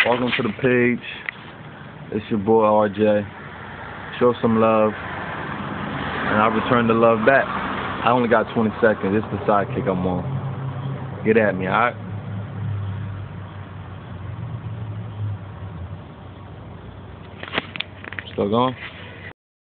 Welcome to the page. It's your boy RJ. Show some love, and I return the love back. I only got 20 seconds. It's the sidekick I'm on. Get at me, alright? Still going?